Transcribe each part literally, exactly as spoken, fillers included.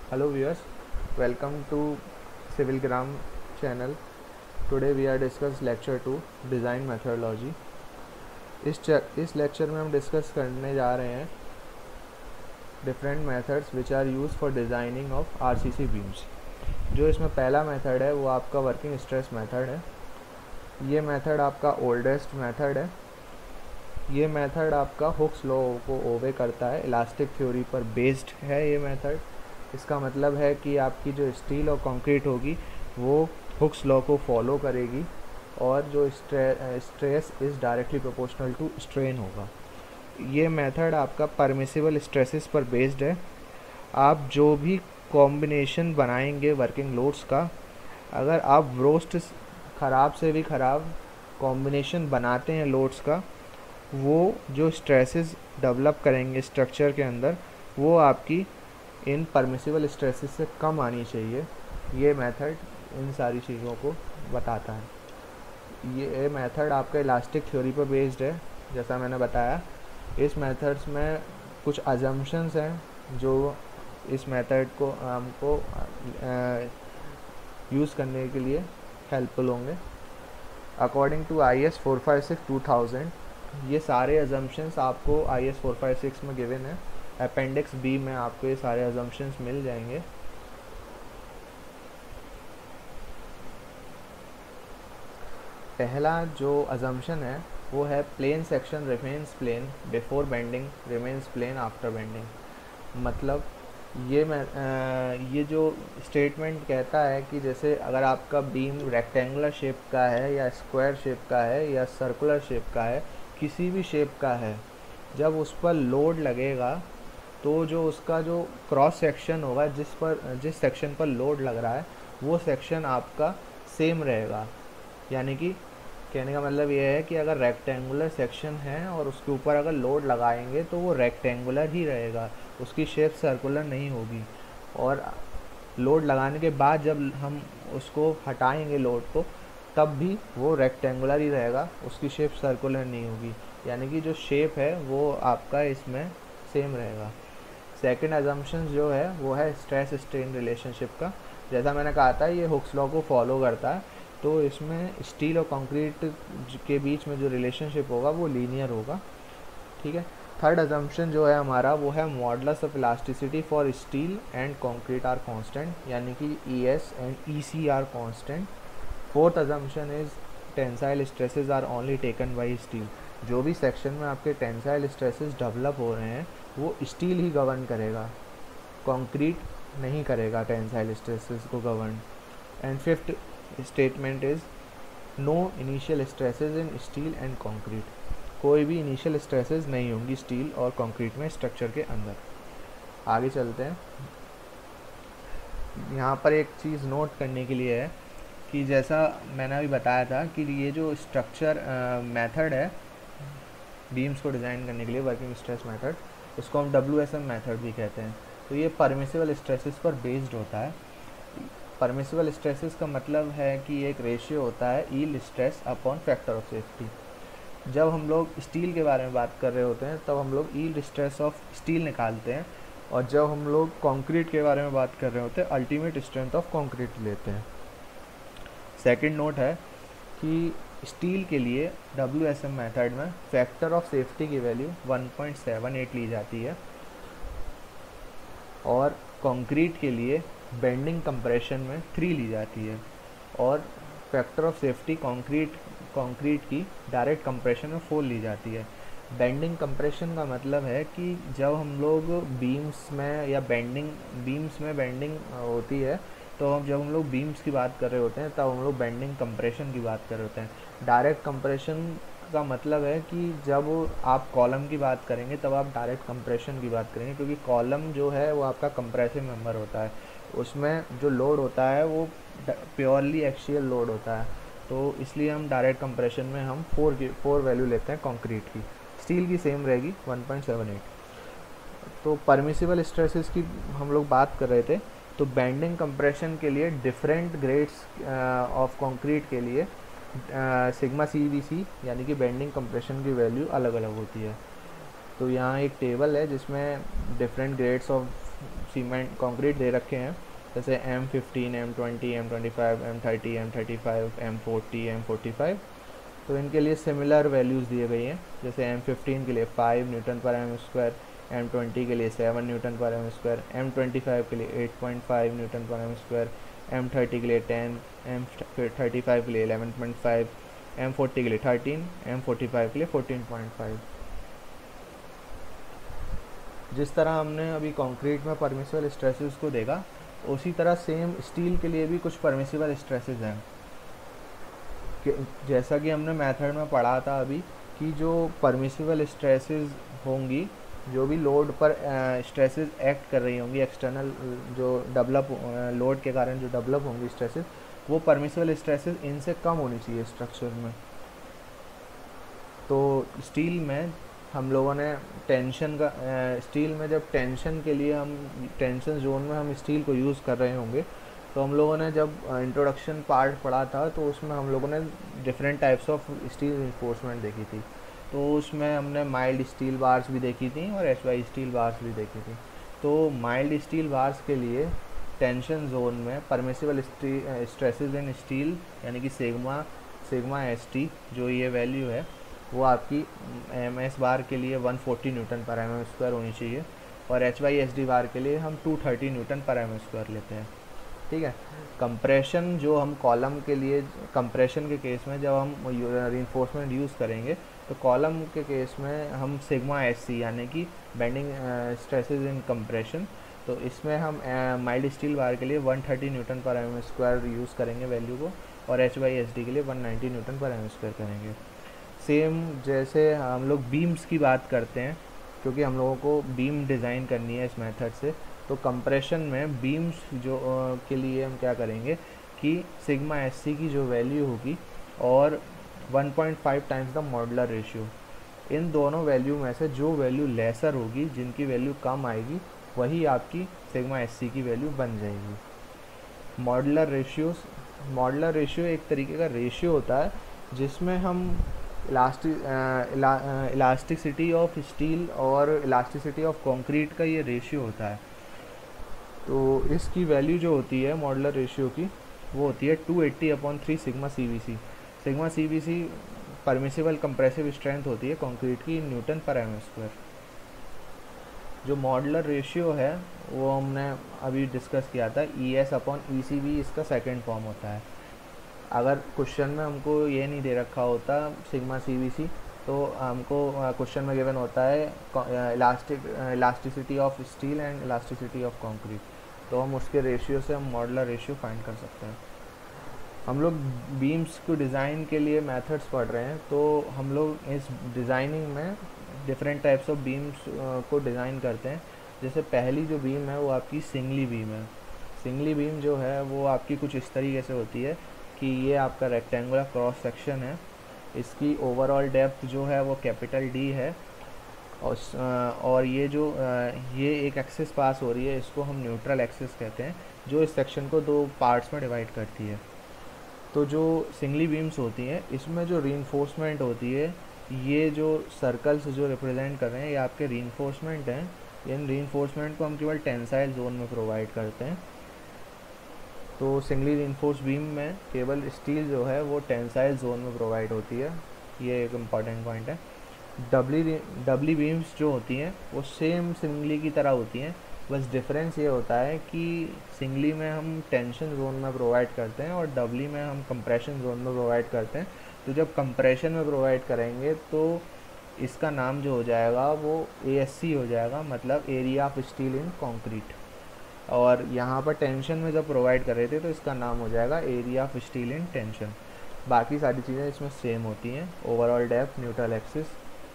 Hello viewers, welcome to Civilgram channel. Today we are discuss lecture two design methodology. इस इस lecture में हम discuss करने जा रहे हैं different methods which are use for designing of RCC beams. जो इसमें पहला मेथड है वो आपका वर्किंग स्ट्रेस मेथड है। ये मेथड आपका ओल्डेस्ट मेथड है। ये मेथड आपका हुक्स लॉ को ओबे करता है, इलास्टिक थ्योरी पर बेस्ड है ये मेथड। इसका मतलब है कि आपकी जो स्टील और कंक्रीट होगी वो हुक्स लॉ को फॉलो करेगी और जो stress is directly proportional to strain होगा। ये मेथड आपका परमिसिबल स्ट्रेसेस पर बेस्ड है। आप जो भी कॉम्बिनेशन बनाएंगे वर्किंग लोड्स का, अगर आप रोस्ट ख़राब से भी ख़राब कॉम्बिनेशन बनाते हैं लोड्स का, वो जो स्ट्रेसेस डेवलप करेंगे स्ट्रक्चर के अंदर वो आपकी इन परमिसिबल स्ट्रेसेस से कम आनी चाहिए। ये मेथड इन सारी चीज़ों को बताता है। ये मेथड आपका इलास्टिक थ्योरी पर बेस्ड है। जैसा मैंने बताया, इस मेथड्स में कुछ अजम्पशंस हैं जो इस मेथड को हमको यूज़ करने के लिए हेल्पफुल होंगे। According to I S four five six two thousand ये सारे अजम्पशंस आपको I S four five six में गिवन है। अपेंडिक्स बी में आपको ये सारे अजम्पशंस मिल जाएंगे। पहला जो अजम्पशन है वो है plane section remains plane before bending, remains plane after bending. मतलब ये मैं आ, ये जो स्टेटमेंट कहता है कि जैसे अगर आपका बीम रेक्टेंगुलर शेप का है या स्क्वायर शेप का है या सर्कुलर शेप का है, किसी भी शेप का है, जब उस पर लोड लगेगा तो जो उसका जो क्रॉस सेक्शन होगा, जिस पर जिस सेक्शन पर लोड लग रहा है वो सेक्शन आपका सेम रहेगा। यानी कि कहने का मतलब ये है कि अगर रेक्टेंगुलर सेक्शन है और उसके ऊपर अगर लोड लगाएंगे तो वो रेक्टेंगुलर ही रहेगा, उसकी शेप सर्कुलर नहीं होगी। और लोड लगाने के बाद जब हम उसको हटाएंगे लोड को, तब भी वो रेक्टेंगुलर ही रहेगा, उसकी शेप सर्कुलर नहीं होगी। यानी कि जो शेप है वो आपका इसमें सेम रहेगा। सेकंड अजम्पशन जो है वो है स्ट्रेस स्ट्रेन रिलेशनशिप का। जैसा मैंने कहा था ये हुक्स लॉ को फॉलो करता है, तो इसमें स्टील और कंक्रीट के बीच में जो रिलेशनशिप होगा वो लीनियर होगा। ठीक है। थर्ड अजम्पशन जो है हमारा वो है modulus of elasticity for steel and concrete are constant, यानी कि E S and E C are constant. Fourth assumption is tensile stresses are only taken by steel. जो भी सेक्शन में आपके टेंसाइल स्ट्रेसेस डेवलप हो रहे हैं वो स्टील ही गवर्न करेगा, कंक्रीट नहीं करेगा टेंसाइल स्ट्रेसेस को govern. And fifth statement is no initial stresses in steel and concrete. कोई भी इनिशियल स्ट्रेसेस नहीं होंगी स्टील और कंक्रीट में स्ट्रक्चर के अंदर। आगे चलते हैं। यहाँ पर एक चीज़ नोट करने के लिए है कि जैसा मैंने अभी बताया था कि ये जो स्ट्रक्चर मेथड है बीम्स को डिज़ाइन करने के लिए, वर्किंग स्ट्रेस मेथड, इसको हम डब्ल्यू एस एम मेथड भी कहते हैं। तो ये परमिसिबल स्ट्रेसेस पर बेस्ड होता है। परमिसिबल स्ट्रेसेस का मतलब है कि एक रेशियो होता है yield stress upon factor of safety. जब हम लोग स्टील के बारे में बात कर रहे होते हैं तब हम लोग यील्ड स्ट्रेस ऑफ स्टील निकालते हैं, और जब हम लोग कंक्रीट के बारे में बात कर रहे होते हैं अल्टीमेट स्ट्रेंथ ऑफ कंक्रीट लेते हैं। सेकंड नोट है कि स्टील के लिए डब्ल्यू एस एम मेथड में फैक्टर ऑफ सेफ्टी की value one point seven eight ली जाती है, और कंक्रीट के लिए बेंडिंग कंप्रेशन में थ्री ली जाती है, और factor of safety concrete concrete की डायरेक्ट कंप्रेशन में फोर ली जाती है। बेंडिंग कंप्रेशन का मतलब है कि जब हम लोग बीम्स में या बेंडिंग बीम्स में बेंडिंग होती है, तो हम जब हम लोग बीम्स की बात कर रहे होते हैं तब हम लोग बेंडिंग कंप्रेशन की बात कर रहे होते हैं। डायरेक्ट कंप्रेशन का मतलब है कि जब आप कॉलम की बात करेंगे तब आप डायरेक्ट कंप्रेशन की बात करेंगे, क्योंकि कॉलम जो है वो आपका कंप्रेसिव मेंबर होता है, उसमें जो लोड होता है वो प्योरली एक्सियल लोड होता है, तो इसलिए हम डायरेक्ट कंप्रेशन में हम फोर की फोर वैल्यू लेते हैं कंक्रीट की। स्टील की सेम रहेगी वन पॉइंट सेवन एट। तो परमिसिबल स्ट्रेसेस की हम लोग बात कर रहे थे, तो बेंडिंग कंप्रेशन के लिए डिफरेंट ग्रेड्स ऑफ कंक्रीट के लिए सिग्मा सी वी सी यानी कि बेंडिंग कंप्रेशन की वैल्यू अलग अलग होती है। तो यहाँ एक टेबल है जिसमें different grades of cement concrete दे रखे हैं, जैसे M fifteen, M twenty, M twenty five, M thirty, M thirty five, M forty, M forty five, तो इनके लिए सिमिलर वैल्यूज़ दिए गई हैं। जैसे एम फिफ्टीन के लिए फाइव न्यूटन पर एम स्क्वायर, एम ट्वेंटी के लिए सेवन न्यूटन पर M square, M twenty five के लिए एट पॉइंट फाइव न्यूटन पर एम स्क्वायर, एम थर्टी के लिए टेन, एम थर्टी फाइव के लिए eleven point five, M forty के लिए थर्टीन, एम फोर्टी फाइव के लिए फोर्टीन पॉइंट फाइव। जिस तरह हमने अभी कंक्रीट में परमिसिबल स्ट्रेसेस को देखा, उसी तरह सेम स्टील के लिए भी कुछ परमिसिबल स्ट्रेसेस हैं। जैसा कि हमने मेथड में पढ़ा था अभी कि जो परमिसिबल स्ट्रेसेस होंगी, जो भी लोड पर स्ट्रेसेस एक्ट कर रही होंगी, एक्सटर्नल जो डेवलप लोड के कारण जो डेवलप होंगी स्ट्रेसेस, वो परमिसिबल स्ट्रेसेस इनसे कम होनी चाहिए स्ट्रक्चर में। तो स्टील में हम लोगों ने टेंशन का स्टील में जब टेंशन के लिए हम टेंशन जोन में हम स्टील को यूज़ कर रहे होंगे, तो हम लोगों ने जब इंट्रोडक्शन पार्ट पढ़ा था तो उसमें हम लोगों ने different types of steel reinforcement देखी थी। तो उसमें हमने माइल्ड स्टील बार्स भी देखी थी और एच वाई स्टील बार्स भी देखी थी। तो माइल्ड स्टील बार्स के लिए टेंशन जोन में परमिसिबल स्ट्रेसेस इन स्टील यानी कि सिग्मा सिग्मा एस टी जो ये वैल्यू है वो आपकी एम एस बार के लिए वन फोर्टी न्यूटन पर एम एम स्क्वायर होनी चाहिए, और H Y S D bar के लिए हम टू थर्टी न्यूटन पर एम एम स्क्वायर लेते हैं। ठीक है। कंप्रेशन जो हम कॉलम के लिए, कंप्रेशन के केस में जब हम रिइंफोर्समेंट यूज़ करेंगे तो कॉलम के केस में हम सिग्मा एस सी यानी कि बेंडिंग स्ट्रेसेस इन कंप्रेशन, तो इसमें हम माइल्ड स्टील बार के लिए वन थर्टी न्यूटन पर एम एम स्क्वायर यूज़ करेंगे वैल्यू को, और एच वाई एस डी के लिए वन नाइन्टी न्यूटन पर एम एम स्क्वायर करेंगे। सेम जैसे हम लोग बीम्स की बात करते हैं, क्योंकि हम लोगों को बीम डिज़ाइन करनी है इस मेथड से, तो कंप्रेशन में बीम्स जो आ, के लिए हम क्या करेंगे कि सिग्मा एस सी की जो वैल्यू होगी और one point five times the modular ratio, इन दोनों वैल्यू में से जो वैल्यू लेसर होगी, जिनकी वैल्यू कम आएगी, वही आपकी सिग्मा एस सी की वैल्यू बन जाएगी। मॉडुलर रेशियोस मॉडुलर रेशियो एक तरीके का रेशियो होता है जिसमें हम इलास्टिक इलास्टिसिटी ऑफ स्टील और इलास्टिसिटी ऑफ कंक्रीट का ये रेशियो होता है। तो इसकी वैल्यू जो होती है मॉडुलर रेशियो की, वो होती है two eighty upon three sigma C V C. Sigma C V C permissible compressive strength होती है कंक्रीट की न्यूटन पर एम स्क्वायर। जो मॉडुलर रेशियो है वो हमने अभी डिस्कस किया था, E S upon E C V इसका सेकेंड फॉर्म होता है। अगर क्वेश्चन में हमको ये नहीं दे रखा होता सिग्मा सी वी सी, तो हमको क्वेश्चन में गिवन होता है elastic elasticity of steel and elasticity of concrete, तो हम उसके रेशियो से हम मॉडुलर रेशियो फाइंड कर सकते हैं। हम लोग बीम्स को डिज़ाइन के लिए मेथड्स पढ़ रहे हैं, तो हम लोग इस डिज़ाइनिंग में डिफरेंट टाइप्स ऑफ बीम्स को डिज़ाइन करते हैं। जैसे पहली जो बीम है वो आपकी सिंगली बीम है। सिंगली बीम जो है वो आपकी कुछ इस तरीके से होती है कि ये आपका रेक्टेंगुलर क्रॉस सेक्शन है, इसकी ओवरऑल डेप्थ जो है वो कैपिटल डी है, और और ये जो ये एक एक्सिस पास हो रही है, इसको हम न्यूट्रल एक्सिस कहते हैं, जो इस सेक्शन को दो पार्ट्स में डिवाइड करती है। तो जो सिंगली बीम्स होती हैं, इसमें जो रीइंफोर्समेंट होती है, ये जो सर्कल्स जो रिप्रेजेंट कर रहे हैं, ये आपके रीइंफोर्समेंट हैं। इन रीइंफोर्समेंट को हम केवल टेंसाइल जोन में प्रोवाइड करते हैं। तो सिंगली रीइंफोर्स बीम में केवल स्टील जो है वो टेंसाइल जोन में प्रोवाइड होती है, ये एक इम्पॉर्टेंट पॉइंट है। डबली डबली बीम्स जो होती हैं वो सेम सिंगली की तरह होती हैं, बस डिफरेंस ये होता है कि सिंगली में हम टेंशन जोन में प्रोवाइड करते हैं और डबली में हम कंप्रेशन जोन में प्रोवाइड करते हैं। तो जब कंप्रेशन में प्रोवाइड करेंगे तो इसका नाम जो हो जाएगा वो ए एस सी हो जाएगा, मतलब area of steel in concrete. और यहाँ पर टेंशन में जब प्रोवाइड कर रहे थे तो इसका नाम हो जाएगा area of steel in tension. बाकी सारी चीज़ें इसमें सेम होती हैं, ओवरऑल डेप्थ, न्यूट्रल एक्सिस।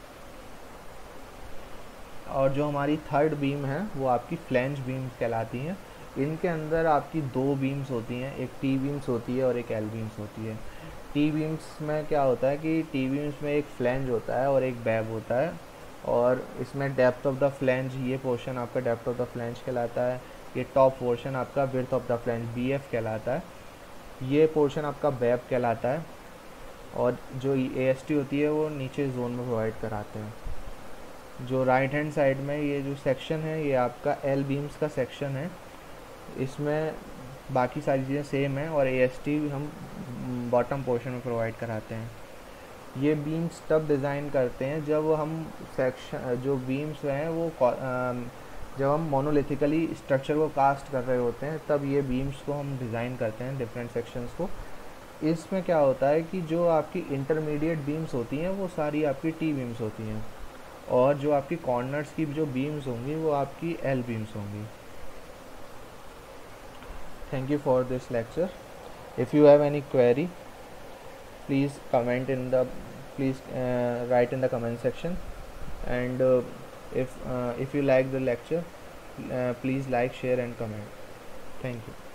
और जो हमारी थर्ड बीम है वो आपकी फ्लैंज बीम कहलाती हैं। इनके अंदर आपकी दो बीम्स होती हैं, एक टी बीम्स होती है और एक एल बीम्स होती है। टी बीम्स में क्या होता है कि टी बीम्स में एक फ्लैंज होता है और एक बैब होता है, और इसमें डेप्थ ऑफ द फ्लैंज, ये पोर्शन आपका डेप्थ ऑफ द फ्लैंज कहलाता है। ये टॉप पोर्शन आपका width of the flange B F कहलाता है। ये पोर्शन आपका बैब कहलाता है, और जो ए एस टी होती है वो नीचे जोन में प्रोवाइड कराते हैं। जो राइट हैंड साइड में ये जो सेक्शन है ये आपका एल बीम्स का सेक्शन है, इसमें बाकी सारी चीज़ें सेम है और ए एस टी हम बॉटम पोर्शन में प्रोवाइड कराते हैं। ये बीम्स तब डिज़ाइन करते हैं जब हम सेक्शन जो बीम्स हैं वो जब हम मोनोलिथिकली स्ट्रक्चर को कास्ट कर रहे होते हैं, तब ये बीम्स को हम डिज़ाइन करते हैं डिफरेंट सेक्शंस को। इसमें क्या होता है कि जो आपकी इंटरमीडिएट बीम्स होती हैं वो सारी आपकी टी बीम्स होती हैं, और जो आपकी कॉर्नर्स की जो बीम्स होंगी वो आपकी एल बीम्स होंगी। Thank you for this lecture. If you have any query please comment in the please uh, write in the comment section, and uh, if uh, if you like the lecture, uh, please like, share and comment. Thank you.